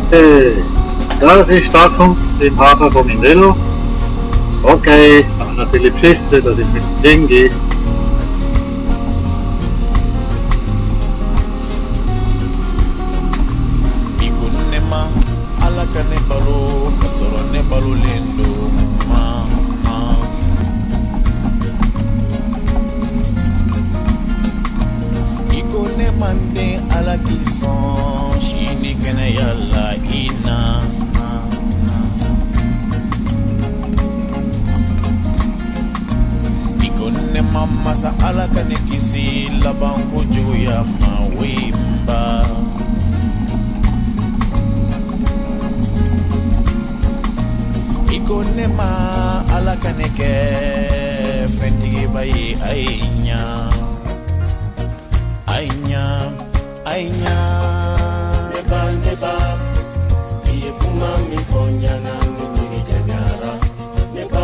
Okay, das ist die Ankunft im Hafen von Mindelo. Okay, ich habe natürlich beschissen, dass ich mit dem Ding gehe. Masa ala kane kisi laban kojugu ya mawimba ikonema ala kane ke fendigi bayi ainya neba iye kuma mi fonya na mi jagara neba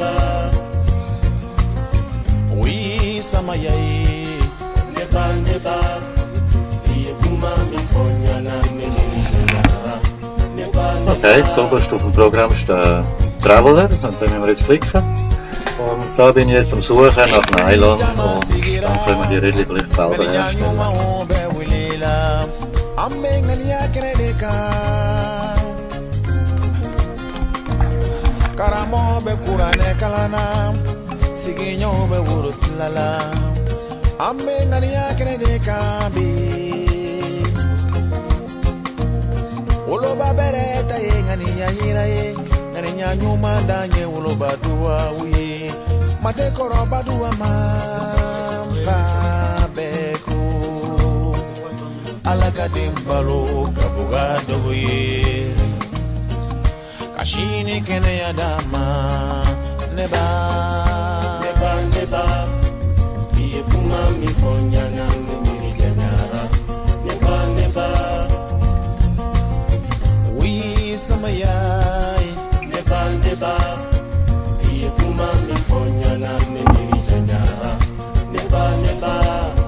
sama yai neba iye kuma mi fonya na mi jagara Okay, zuoberst auf dem Programm steht Traveler, und dann müssen wir jetzt klicken. Und da bin ich jetzt am Suchen nach Nylon und dann können wir die Rilli vielleicht selber herstellen. Karamo be kurane kalana siginyo be wurut lala ambe ngania krede kabi uloba bereta ye ngania yira ye ngania nyuma danye uloba duwa wi mate koroba duwa mamfa beku alaka dimbalo kabuga doye kashini kene ya dama neba iye kuma mi fonya na mi jagara neba wi samayai neba iye kuma mi fonya na mi jagara neba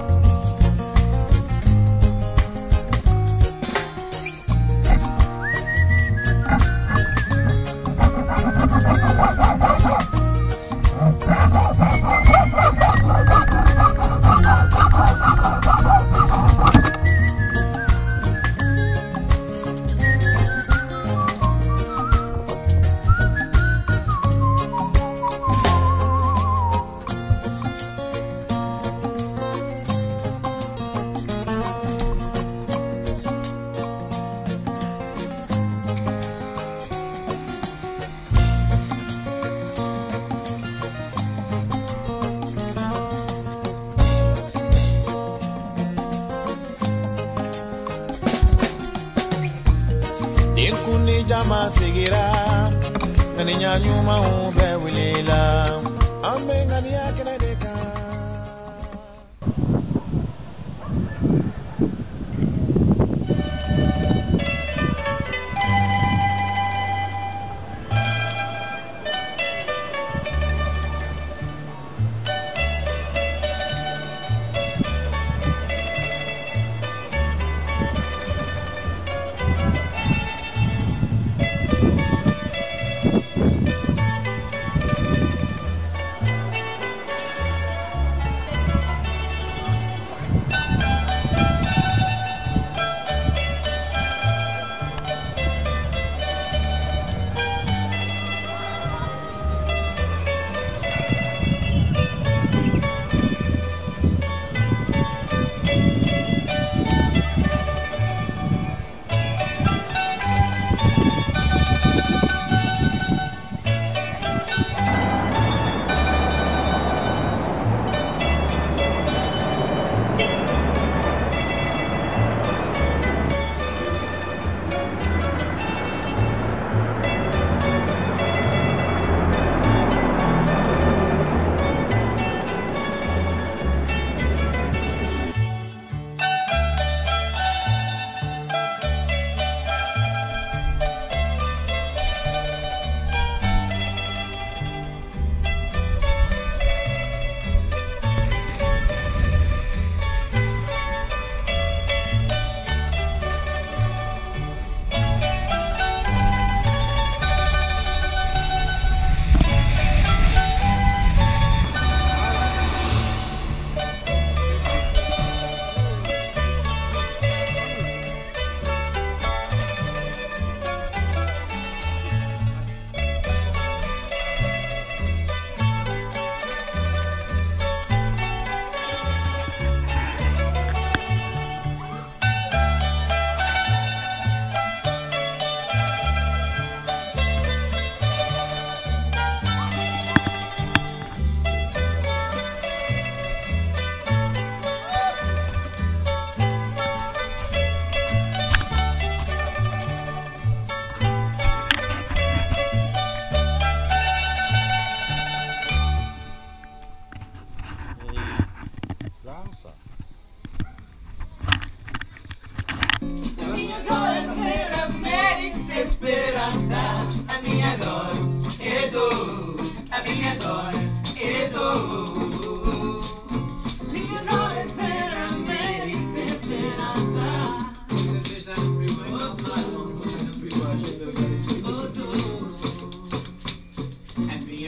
Inkuni jama sigira ngani nyanyuma ube wilela ambe ngani yakene deka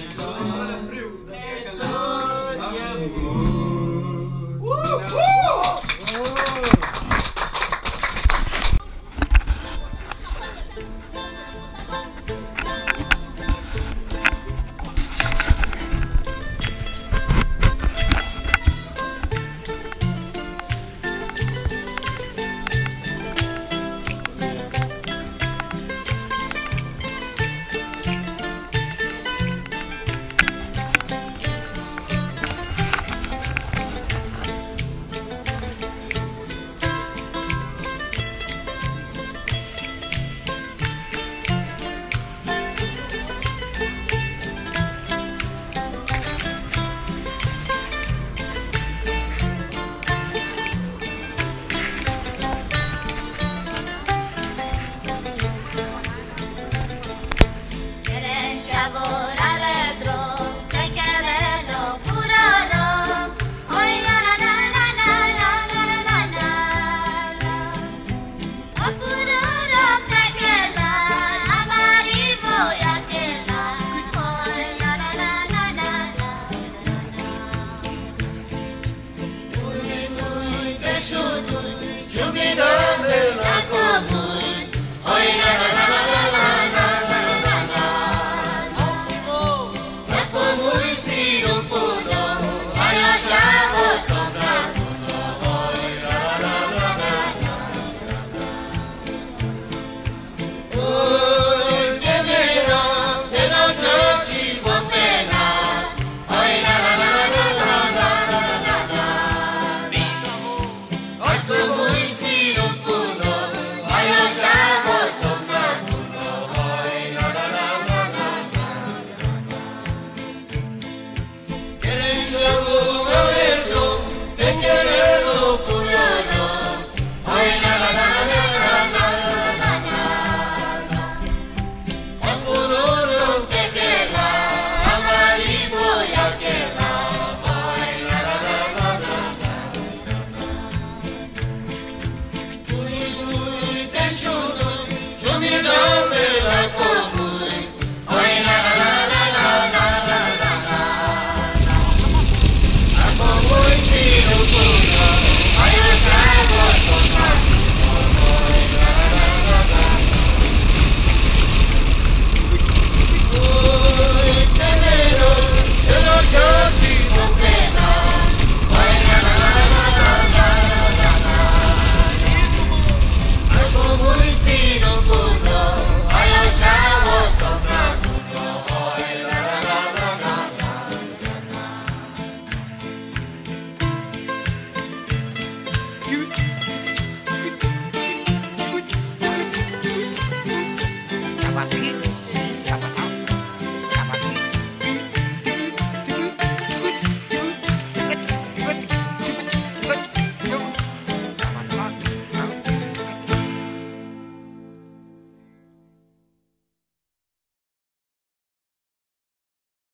Go